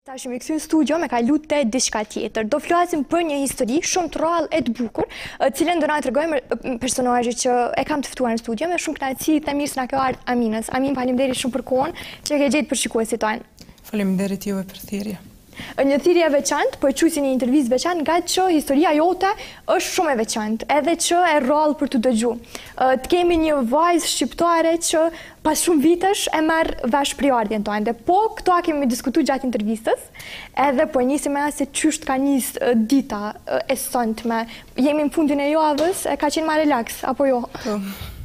Tash me kthy në studio me kalu te diçka tjetër. Do flasim për një histori shumë të rrallë e të bukur, cilën do na tregojmë personazhi që e kam të ftuar në studio me shumë kënaqësi. Themi se na ka ardhur Aminës. Amin, faleminderit shumë për kohën që ke gjetur për shikuesit tanë. Faleminderit juve për thirrje. Një thirrje e veçantë, po e quajsi një intervistë veçantë, nga që historia jote është shumë e veçantë, edhe që e rrallë për të dëgjuar. Të kemi një vajzë shqiptare që pas shumë vitesh e merr vesh prioritën tonë. Po këto a kemi diskutuar gjatë intervistës, edhe po nisim me se çysh ka nis dita e sonte. Jemi në fundin e javës, e ka qenë më relaks apo jo? Po.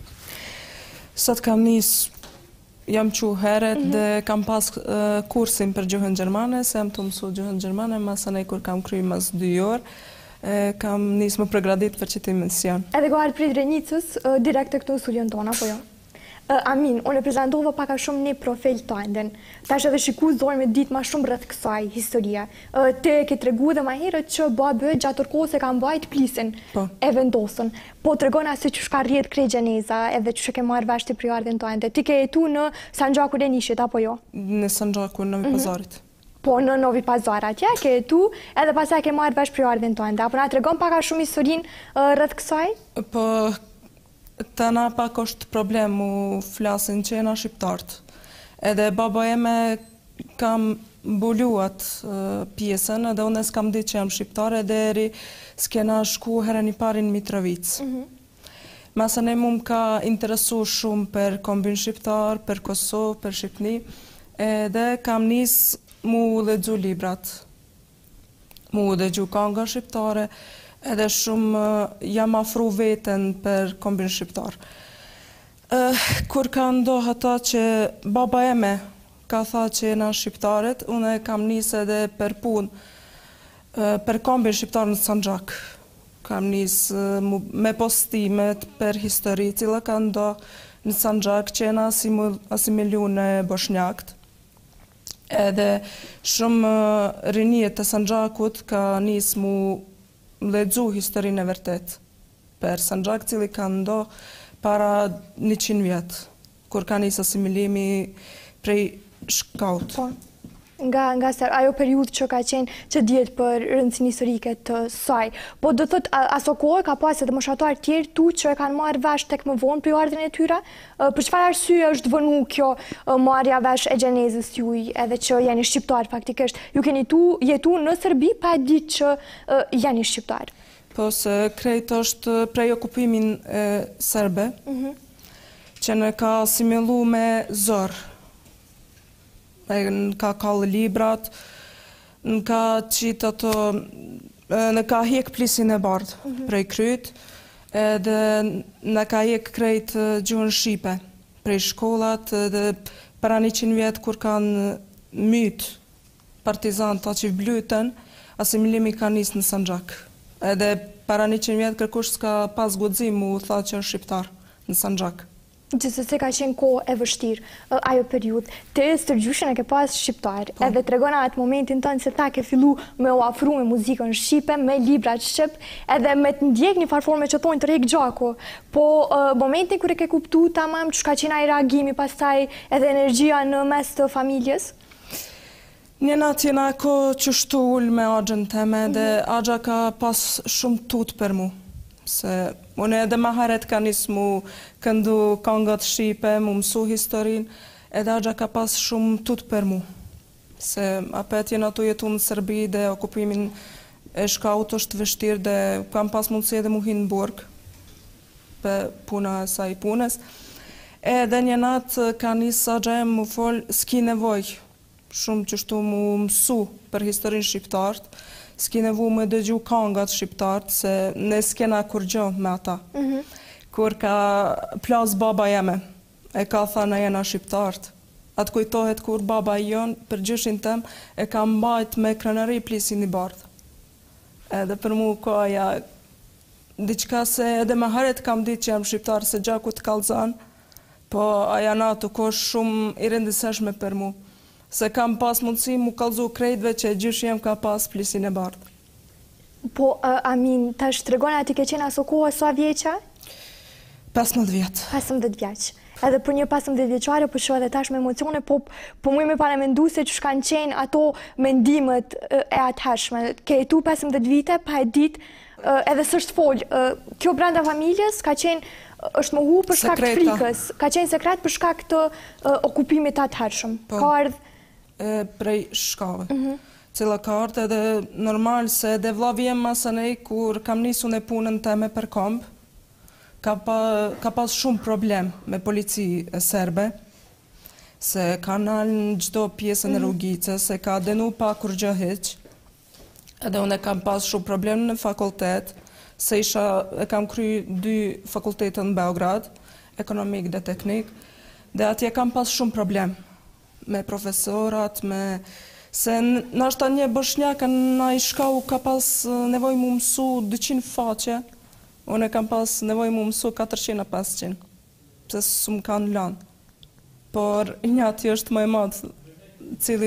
Sot kam nis. Jam qu heret dhe kam pas kursin për gjuhën gjermane, se jam të mësu gjuhën gjermane, masane kur kam kry mas 2 orë, kam nis më përgradit për qëti mision. Edhe go ardhë prit Renicës, direkt të këtu në studion tonë, apo jo? Amin, unë e prezentova paka shumë një profil të anden. Tash edhe shiku zorë me ditë ma shumë rrëth kësaj historia. Te ke tregu dhe ma herët që babë gjatë kohës e ka mbajt plisin e vendosën. Po të regona se që shka rrjetë krej gjeneza edhe që ke marrë vesh të prioritën të ande. Ti ke jetu në Sanxhaku Renishit, apo jo? Në Sanxhaku, në Novi Pazarit. Po në Novi Pazar atje, ke jetu edhe pasaj ke marrë vesh prioritën të ande. Apo na të regon paka shumë historinë rrëth kësaj? Po, të na pak është problem mu flasin që jena shqiptartë. Edhe baba jeme kam mbuluat pjesën edhe unë s'kam ditë që jam shqiptare edhe eri s'kena shku herën i pari në Mitrovicë. Masën e mu ka interesu shumë për kombin shqiptar, për Kosovë, për Shqipni, edhe kam nis mu lexu librat, mu dëgju kënga shqiptare, edhe shumë jam afru veten për kombin shqiptar. Kur ka ndohë ata që baba eme ka tha që jena shqiptaret, unë kam nisë edhe për punë, për kombin shqiptar në Sanxhak. Kam nisë me postimet për histori, cila ka ndohë në Sanxhak që jena asimilu në Boshnjakt. Edhe shumë rinjet të Sanxhakut ka nisë mu lexu historinë e vërtet për Sanxhak, cili ka ndo para 100 vjetë, kur ka nisë asimilimi prej shkaut. Po, nga ajo periudhë që ka qenë që djetë për rëndësinë historike të saj. Po do thot, aso kohë ka pas edhe moshatar tjerë tu që e kanë marrë vesh tek më vonë prioritën e tyre? Për çfarë arsye është vënu kjo marrja vesh e gjenezës juj, edhe që jeni shqiptar faktikisht? Ju keni jetu në Serbi pa e ditë që jeni shqiptar? Po, se krejt është prej okupimin serbe, që në ka asimilu me zorë. Në ka kallë librat, në ka qitë ato, në ka hjek plisin e bardhë prej kryt, edhe në ka hjek krejt gjuhën Shqipe prej shkollat, edhe para 100 vjetë kur kanë mytë partizanta që vblyten, asimilimi ka nisë në Sanxhak. Edhe para 100 vjetë kërkush s'ka pas guxim mu tha që është shqiptar në Sanxhak. Gjithsesi ka qenë kohë e vështirë, ajo periudhë. Te stërgjyshin e ke pas shqiptar, edhe tregona atë momentin tënë se ta ke fillu me u afru me muzikën shqipe, me librat shqip, edhe me të ndjek një farforme që thonë të rejk gjaku. Po momentin kër e ke kuptu tamam që ka qenë ai reagimi pastaj edhe energjia në mes të familjes? Një natë jena ko që shtu ullë me agjën teme, dhe agja ka pas shumë tut për mu. Se unë edhe ma haret ka nisë mu këndu këngat Shqipe, mu mësu historin, edhe agja ka pas shumë tut për mu. Se apet jena tu jetu në Serbi dhe okupimin e shkaut është vështirë dhe kam pas mundësi edhe mu hinë në burg për puna e saj punës. Edhe një natë ka nisë agja e mu folë, s'ki nevoj shumë që shtu mu mësu për historin shqiptartë, s'ki nevu me dëgju këngat shqiptartë, se ne s'kena kur gjo me ata. Kur ka plas baba jeme, e ka tha na jena shqiptartë. Atë kujtohet kur baba jon, për gjyshin tem, e ka mbajt me krenari plisin i bardhë. Edhe për mu koja, diqka se edhe me haret kam ditë që jam shqiptarë se gjaku të kalzan, po aja natu ko shumë i rëndësishme për mu. Se kam pas mundësi mu kalzu krejtve që gjysh jem ka pas plisin e bardhë. Po, Amin, tash të regona ti ke qenë aso kohë sa vjeqa? 15 vjetë. 15 vjeqë. Edhe për një 15 vjeçare, po shoh edhe tash me emocione, po mu me paramendu se që kanë qenë ato mendimet e atëhershme. Ke jetu 15 vite, pa e ditë, edhe s'është folë. Kjo brenda familjes ka qenë është mohu për shkak të frikës, ka qenë sekret për shkak të okupimit atëhershëm. Ka ardhë prej shkave. Cila ka ardhë edhe normal se edhe vllavi jem masanej kur kam nisun e punën teme për kombë, ka pas shumë problem me polici e serbe, se ka nalë në gjdo pjesën e rrugicës, se ka denu pa kur gjë hiq, edhe unë kam pas shumë problem në fakultet, se e kam kry 2 fakultetën në Beograd, ekonomik dhe teknik, dhe atje kam pas shumë problem me profesorat, se nashta një boshnjaka na i shkau ka pas nevoj mu mësu 200 faqe, unë e kam pas nevoj mu mësu 400-500, pëse së më kanë lanë. Por njëti është më e madhë, cili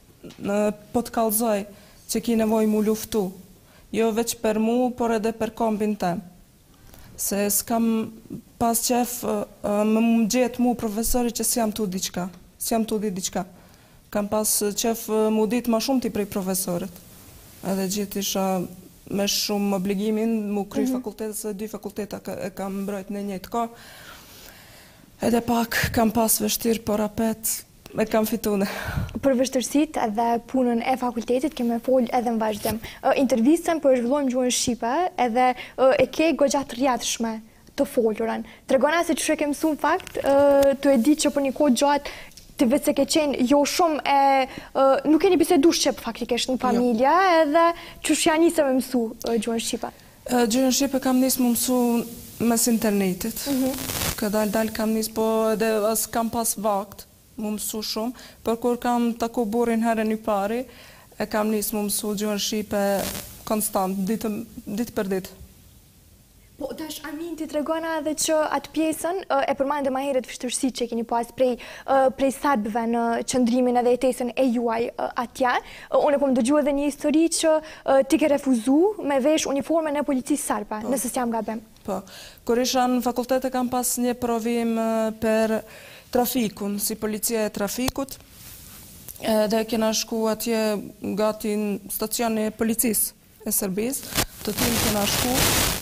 po të kalzoj që ki nevoj mu luftu. Jo veç për mu, por edhe për kombin tem. Se s'kam pas qef më gjetë mu profesori që s'jam tu diqka. S'jam tu di diqka. Kam pas qef mu ditë ma shumë ti prej profesorit. Edhe gjithë isha me shumë obligimin, mu kry fakultetet, se 2 fakulteta e kam mbrojt në njëjtë kohë. Edhe pak kam pas vështirë, por apet e kam fitune. Për vështërsit edhe punën e fakultetit keme folë edhe në vazhdim. Intervistën për zhvillojmë gjuhën Shqipe edhe e ke gogjat rjatëshme të folurën. Tregona se që ke mësu në fakt, të e di që për një kohë gjatë të vetë se ke qenë jo shumë nuk keni bisedu Shqip faktikisht në familja edhe që shja njëse me mësu gjuhën Shqipe? Gjuhën Shqipe kam njësë më mësu mes internetit. Ka dal kam njësë, po edhe as kam pas vakt më mësu shumë, për kur kam taku burin herën i pari, e kam njësë më mësu gjuhën Shqipe konstant, ditë për ditë. Po, tash, Amin, ti tregona edhe që atë pjesën e përmande ma heret vështërësit që keni pas prej serbëve në qëndrimin edhe jetesën e juaj atje. Unë po më dëgju edhe një histori që ti ke refuzu me vesh uniformen e policisë serbe, nëse s'jam gabim. Po, kur isha në fakultet e kam pas një provim për trafikun, si policia e trafikut, dhe kena shku atje gati në stacioni e policisë e Serbisë, të tim kena shku,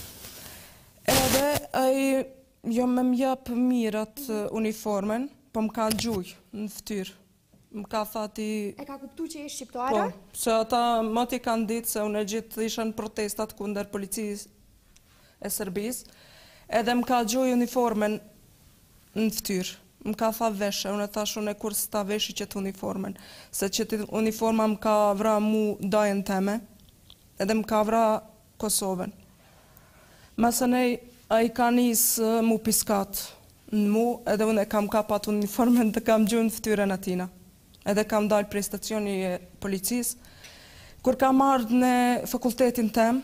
edhe jo me mjap mirat uniformen, po më ka gjuj në ftyrë. Më ka thati... E ka kuptu që e shqiptare? Po, se ata më t'i kanë ditë se unë e gjithë isha në protestat kunder policisë e Serbisë, edhe më ka gjuj uniformen në ftyrë. Më ka tha veshe, unë e thash unë e kur s'ta veshi qëtë uniformen, se qëtë uniforma më ka vra mu dajën teme, edhe më ka vra Kosovën. Masanej, a i ka njësë mu piskat në mu, edhe unë e kam kapat uniformen dhe kam gjunë ftyren atina. Edhe kam dalë prej stacioni e policisë. Kur kam ardhë në fakultetin tem,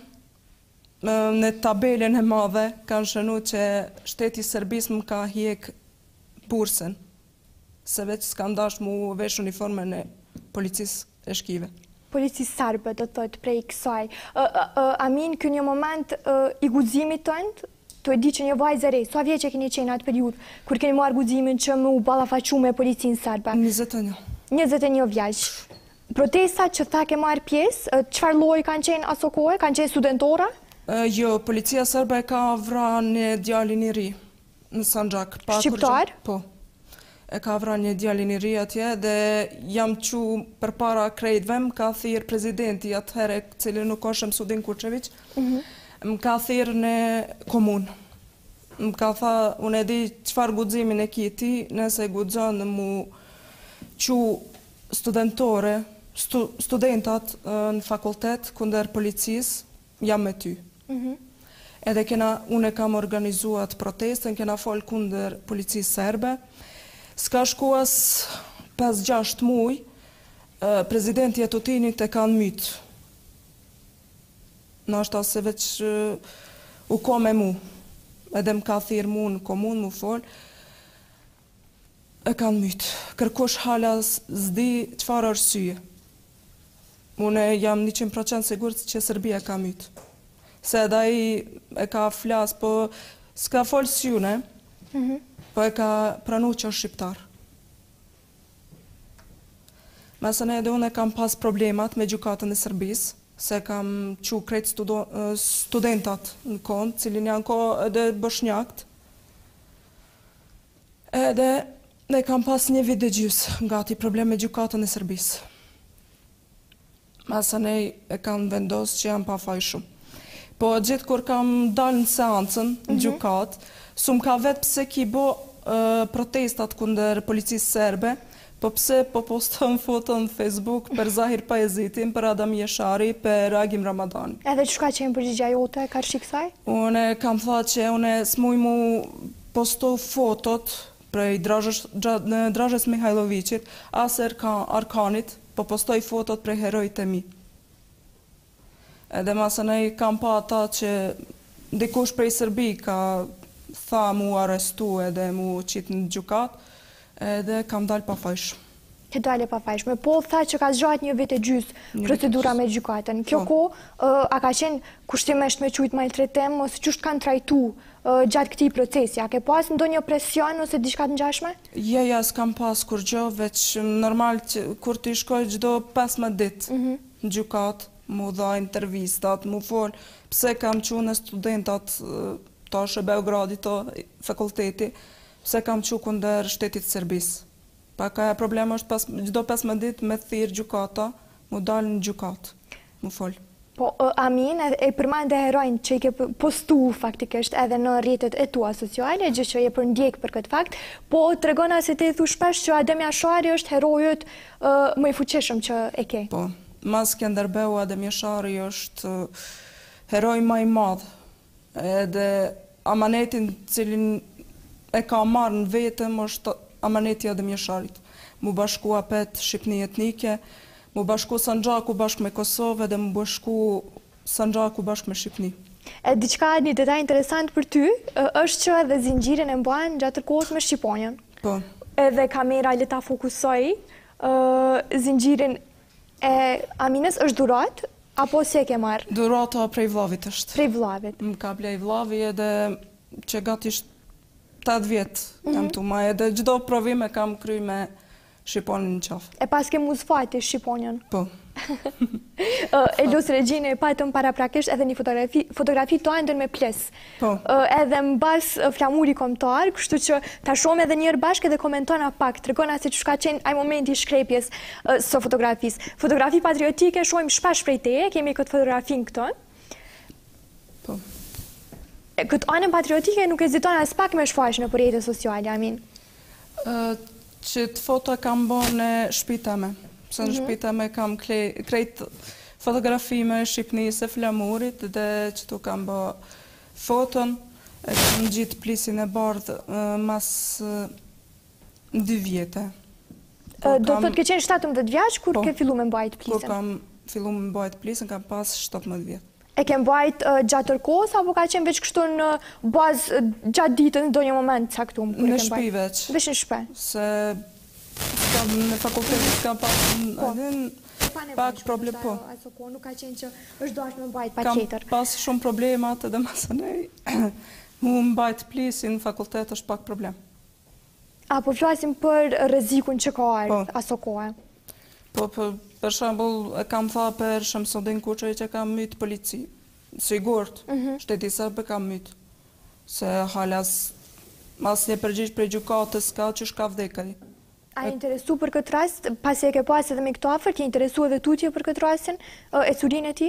në tabelen e madhe, kanë shënu që shteti Serbis më ka hjek bursen, se veç s'kam dash mu vesh uniformen e policisë e shkive. Policisë serbe, do të thotë, prej kësaj. Amin, kë një moment i guximit tëndë, të e di që një vajzë e re, sa vjeç e keni qenë atë periudhë, kur keni marrë guximin që më u ballafaqu me policinë serbe? 21. 21 vjeç. Protestat që tha ke marrë pjesë, çfarë lloji kanë qenë aso kohë? Kanë qenë studentore? Jo, policia serbe ka vra një djalin i ri në Sanxhak. Shqiptar? Po. E ka vra një djalin i ri atje dhe jam qu për para krejtve, më ka thirë prezidenti atëhere, cili nuk është Msudin Kučević, më ka thirë në komunë. Më ka tha, unë e di qëfar guximin e kiti, nëse guxon mu qu studentore, studentat në fakultet, kunder policisë, jam me ty. Edhe unë e kam organizuat protestën, kena folë kunder policisë serbe. S'ka shku as 5-6 muj, prezidenti e Tutinit e kanë mytë. Në ashta se veç u ko me mu, edhe më ka thirë mu në komunë, mu folë, e kanë mytë. Kërkush hala zdi qëfar arsye. Unë jam 100% sigurt që Serbia ka mytë. Se edhe i e ka flasë, po s'ka folë s'june, po e ka pranu që është shqiptar. Mesane edhe unë kam pas problemat me gjykatën e Serbisë, se kam qu krejt studentat në kohën, cilin janë kohë edhe boshnjakt. Edhe ne kam pas një vit dhe gjys gati problem me gjykatën e Serbisë. Mesane e kam vendos që jam pa fajshëm. Po gjithë kur kam dalë në seancën, në gjukat, s'm ka vetë pse ki bo protestat kundër policisë serbe, po pse po poston foton në Facebook për Zahir Pajezitin, për Adam Jeshari, për Agim Ramadani. Edhe çka qenë përgjigja jote, ka kësaj? Unë kam thënë që unë s'muj mu posto fotot prej Dražhes Mihajlovićit, as Arkanit, po postoj fotot prej herojt e mi. Edhe masënej kam pa ata që dikush prej Serbi ka tha mu arrestu edhe mu qitë në gjukat, edhe kam dalë pa fajshë. Ke dalë pa fajshme, po tha që ka zgjat një vit e gjys procedura me gjykatën. Kjo a ka qenë kushtimisht me qujtë maltretim, ose qështë kanë trajtu gjatë këtij procesi? A ke pas ndonjë presion ose diçka të ngjashme? Ja, s'kam pas kur gjë, veç normal që kur t'i shkoj çdo 15 ditë në gjukat, mu dha intervistat, mu fol, pse kam qenë studentat tash e Beogradit, fakulteti, pse kam qenë kundër shtetit Serbisë. Pa ka problem është pas çdo 15 ditë me thirr gjykata, mu dalë në gjukat, mu fol. Po, Amin, e përmande herojnë që i ke postu faktikisht edhe në rrjetet e tua sociale, gjë që je përndjek për këtë fakt, po tregona se te thu shpesh që Adem Jashari është herojët më i fuqishëm që e ke. Po, mas Skenderbeu, Adem Jashari është heroj më i madh, edhe amanetin cilin e ka marrë në vetëm është amaneti Adem Jasharit. Mu bashku apet Shqipni etnike, mu bashku Sanxhaku bashkë me Kosovë dhe mu bashku Sanxhaku bashkë me Shqipni. E diçka një detaj interesant për ty është që edhe zinxhirin e mbajnë gjatë kohës me Shqiponjën. Po. Edhe kamera le ta fokusoj, zinxhirin e Aminës është dhurat, apo se ke marrë? Dhurata prej vllavit është. Prej vllavit. Më ka blej vllavi edhe që gati 8 vjetë jam tu ma, edhe gjdo provim e kam kry me Shqiponin në qafë. E pas ke mu zfati Shqiponjën? Po. Elos Regjine e patëm paraprakisht edhe një fotografi të andën me ples. Po. Edhe në bas flamuri komtar, kështu që ta shumë edhe njërë bashkë edhe komentona pak, të regona se që shka qenë aj momenti i shkrepjes së fotografisë. Fotografi patriotike shojmë shpash prej teje, kemi këtë fotografin këton. Po. Këtë anën patriotike nuk heziton as pak me shfaq në rrjetet sociale, Amin? Që të foto kam bo në shpitame. Se në shpitame kam krejt fotografi me Shqipnisë e flamurit dhe që tu kam bo foton, e kam gjitë plisin e bardhë mas 2 vjetë. Do të thotë ke qenë 17 vjaç kur ke fillu me mbajt plisin? Kur kam fillu me mbajt plisin, kam pas 17 vjetë. E ke mbajt gjatë tërkohës, apo ka qenë veç kështu në bazë gjatë ditën në do një moment caktum? Në shpi veç. Veç në shpe? Se në fakultetit kam pas pak problem, po. Nuk ka qenë që është doash me mbajt pa qeter. Kam pas shumë problemat edhe masanej, mu mbajt plisin në fakultet është pak problem. Apo flasim për rrezikun që ka ardhur aso kohë? Po, për shembull, e kam tha për Shamsudin Kuçaj që kam myt polici. Sigurt, shteti serb kam myt. Se halas mas një përgjigj prej gjykatës ka që shka vdekaj. A interesu për këtë rast, pasi e ke pas edhe me këto afër, ke interesu edhe tutje për këtë rastin, e curin e ti?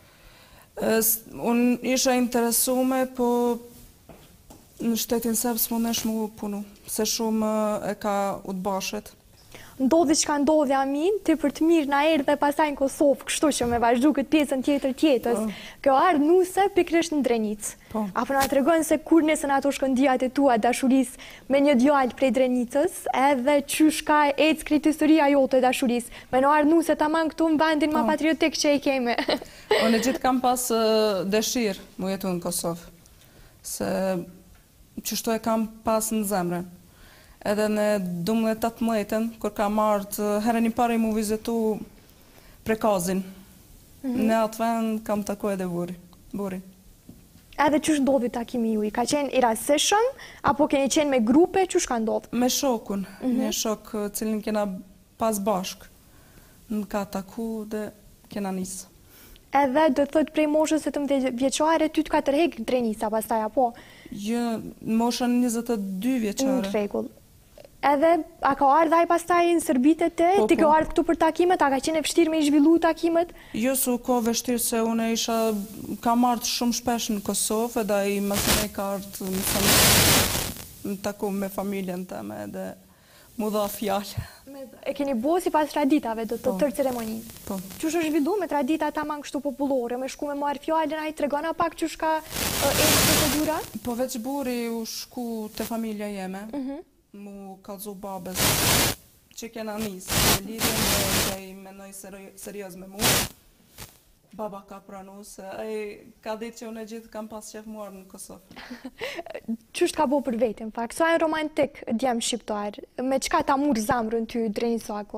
Unë isha interesume, po në shtetin serb s'mundesh mu punu, se shumë e ka udbashet. Ndodhi që ka ndodhi, Amin, ti për të mirë na erë dhe pasaj në Kosovë, kështu që me vazhdu këtë pjesën tjetër tjetës, kjo ardhë nuse pikrisht në Drenicë. Apo nga të regonë se kur nesën ato shkëndijat e tua dashuris me një djallë prej Drenicës, edhe që shka e skritë historia jote dashuris, me në ardhë nuse ta man këtu në bandin ma patriotik që i keme. Unë gjithë kam pas dëshirë mu jetu në Kosovë, se qështu e kam pas në zemrën. Edhe në 2018, kur kam ardhë, herën i pare mu vizitu Prekazin. Në atë vend kam taku edhe burin. Edhe ç'është ndodhi takimi juaj? Ka qenë i rastësishëm apo keni qenë me grupe, ç'është ka ndodhur? Me shokun, një shok cilin kena pas bashk. Në ka taku dhe kena nisë. Edhe do të thotë prej moshës 17 vjeçare ty të ka tërheq drejnisa pastaj apo? Jo, në moshën 22 vjeçare. Në rregull. Edhe a ka ardhur ai pastaj në Serbitë te? Ti ke ardhur këtu për takimet? A ka qenë e vështirë me i zhvillu takimet? Jo, su ko vështirë se unë kam ardhur shumë shpesh në Kosovë edhe ai më thënë ka ardhur në taku me familjen teme edhe mu dha fjalë. E keni bo si pas traditave, do të tërë ceremoni. Po. Qysh është zhvillu me tradita tamam kështu popullore, me shku me marrë fjallën, a i tregona pak qysh ka procedura? Po veç buri u shku te familja jeme, mu kallzu babes që kena nisë në lidhjen dhe që i menoj serios me mu. Baba ka pranu se ai ka ditë që unë e gjithë kam pas qef muar në Kosovë. Qysh ka bo për vetën, fakt? Sa e romantik djem shqiptar? Me qka ta murë zamrën ty Drenisaku?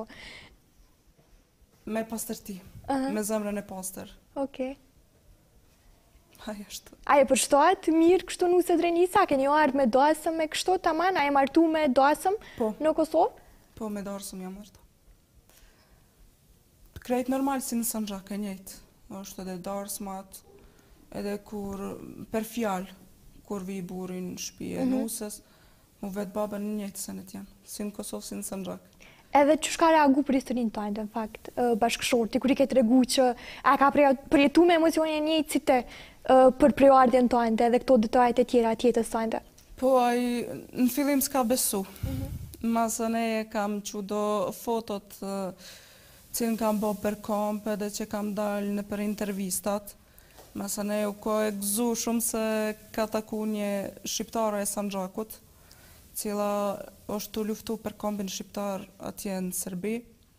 Me pastërti, me zemrën e pastër. Okej. Aja është. A e përshtohet mirë kështu nuse Drenisa? Keni ardhë me dasëm me kështu taman? A e martu me dasëm në Kosovë? Po, me dasëm jam martu. Krejt normal si në Sanxhak e njëjtë. është edhe darsmat, edhe kur per fjalë, kur vi burin në shtëpi e nusës, mu vetë babën në njëjtë se në tjenë, si në Kosovë, si në Sanxhak. Edhe që shka reagu për historinë tajnë, në fakt, bashkëshorti, kur i ke të regu që a ka përjetu me emocionin e njëjtë si te për prejardjen tajnë edhe këto detajet e tjera tjetës tajnë? Po, ai në fillim s'ka besu. Masën e kam që do fotot cilën kam bo për komp edhe që kam dalë në për intervistat. Masën e u ko e gëzu shumë se ka taku një shqiptare e Sanxhakut, cila është të luftu për kombin shqiptar atje në Serbi.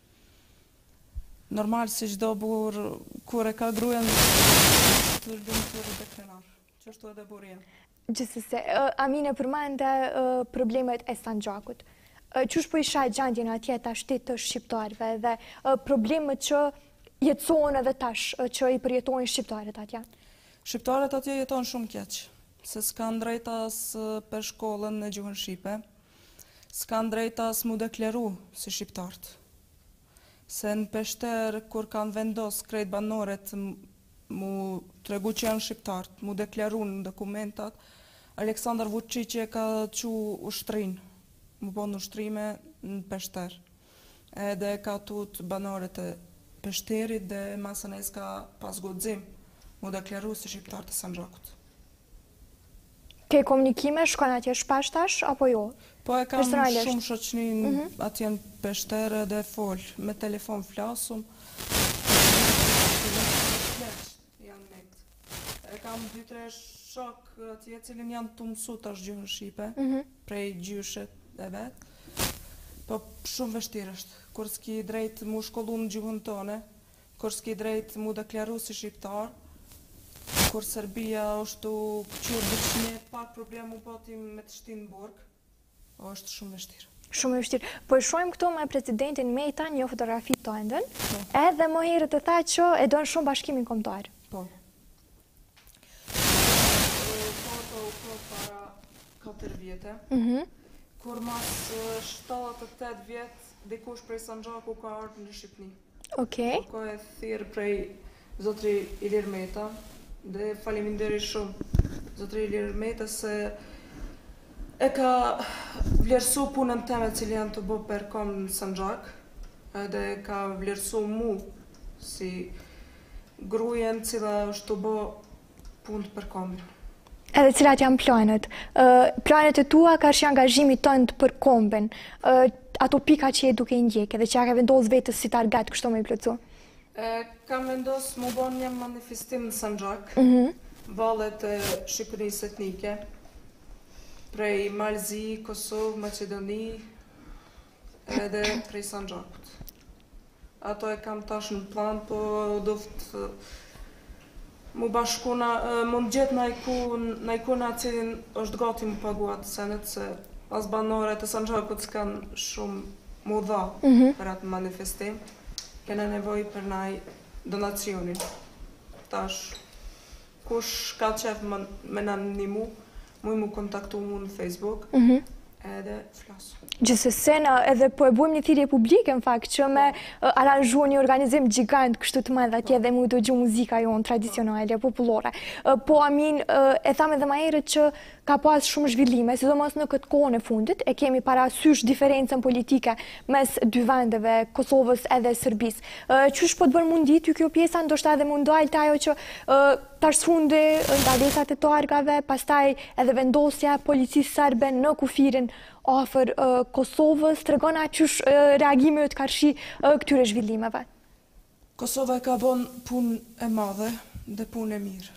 Normal si çdo burr kur e ka gruan të lumë të dekrenar, që është edhe burrja. Gjithsesi, Amine përmende problemet e Sanxhakut. Qysh po isha gjendjen atje tash të shqiptarëve dhe problemet që jetësohen edhe tash që i përjetojnë shqiptarët atje? Shqiptarët atje jetojnë shumë keq, se s'kan drejt as për shkollën në gjuhën shqipe, s'kan drejt as mu deklaru si shqiptarët. Se në Peshter, kur kanë vendos krejt banoret mu tregu që janë shqiptarët, mu deklaru në dokumentat, Aleksandar Vučić ka qu ushtrinë, mu bon ushtrime në Peshter. Edhe ka tut banoret e Peshterit dhe masën e s'ka pas godzim mu deklaru si shqiptarët e Sanxhakut. Ke komunikime, shkon atje shpesh tash, apo jo? Po e kam shumë shoqnin atje në Peshter edhe fol, me telefon flasum. E kam 2-3 shok atje cilin janë të mësu tash gjuhën shqipe, prej gjyshet e vetë. Po shumë vështirë është, kur s'ki drejt mu shkollu në gjuhën tone, kur s'ki drejt mu deklaru si shqiptar, kur Serbia është të këqyrë dëqnje, pak problem u potim me të shtinë në burg, është shumë vështirë. Shumë e vështirë. Po e shohim këto me presidentin Meta një fotografi të ndën, edhe më herët e tha që e donë shumë bashkimin kombëtar. Po. Foto u ko para 4 vjetë, kur mas 78 vjetë, dikush prej Sanxhaku ka ardhur në Shqipni. Okej. Ko e thirë prej Zotri Ilir Meta, dhe faleminderit shumë Zotri Ilir Meta se e ka vlerësu punën teme cilë janë të bo për kom në Sanxhak, edhe ka vlerësu mu si grujen cila është të bo punë për kombin. Edhe cilat janë planet? Planet e tua ka është angazhimi tënd për kombin, ato pika që e duke i ndjek, edhe që a ka vendos vetës si target kështu me i plëcu? Kam vendos mu bon një manifestim në Sanxhak, vallet e Shqipërisë etnike, prej Malzi, Kosovë, Macedoni, edhe prej Sanxhakut. Ato e kam tash në plan, po duft mu bashkuna, mund gjetë najkuna cilin është gati mu paguat senet, se as banorët e Sanxhakut s'kan shumë mu dha për atë manifestim. Kena nevoj për naj donacionin. Tash, kush ka qef me na ndihmu, mu kontaktu mu në Facebook, edhe flas. Gjithsesi, edhe po e bujmë një thirrje publike në fakt që me aranjua një organizim gjigant kështu të madh atje dhe mu dëgju muzika jonë tradicionale, popullore. Po amin, e tham edhe më herët që ka pas shumë zhvillime, sidomos në këtë kohën e fundit, e kemi parasysh diferencën politike mes dy vendeve, Kosovës edhe Serbisë. Qysh po të bën mundi ty kjo pjesa, ndoshta edhe mund dalë ajo që tash fundi ndalesat e targave, pastaj edhe vendosja e policisë serbe në kufirin afër Kosovës, tregona qysh reagimi të karshi këtyre zhvillimeve. Kosova ka bon punë e madhe dhe punë e mirë.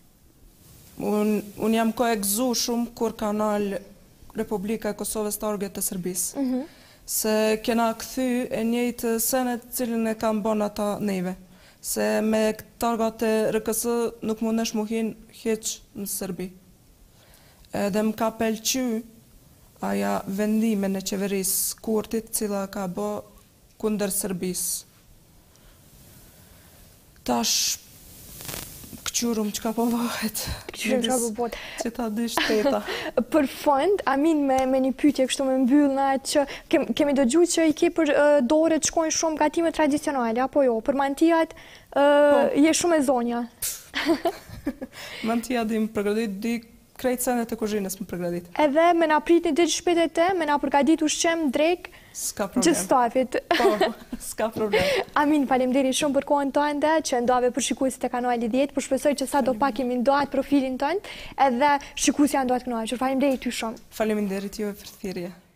Unë jam koegzu shumë kur ka nalë Republika e Kosovës target të Serbisë. Se kena këthy e njëjtë senet cilin e kam bon ata neve. Se me targat e RKS nuk mundesh muhin heq në Serbi. Edhe më ka pëlqy aja vendime në qeverisë Kurtit cila ka bë kundër Serbisë. Tash këqyrum që ka po bëhet. Këqyrum që ka po bëhet. Që ta dy shteta. Për fond, amin me një pyetje kështu me mbyllna që kemi dëgju që i ke për dore të shkojnë shumë gatime tradicionale, apo jo? Për mantijat je shumë e zonja. Mantija di më përgradit, di krejt senet e kuzhinës më përgradit. Edhe me na prit një ditë shpejt e te, me na përgadit ushqem drejk gjithë stafit. Po, s'ka problem. Amin, faleminderit shumë për kohën tënde që ndove për shikuesit e kanali 10, për shpresoj që sa do pak kemi ndohat profilin tënd, edhe shikuesja ndohat kënaqur. Faleminderit ty shumë. Faleminderit juve për thirrje.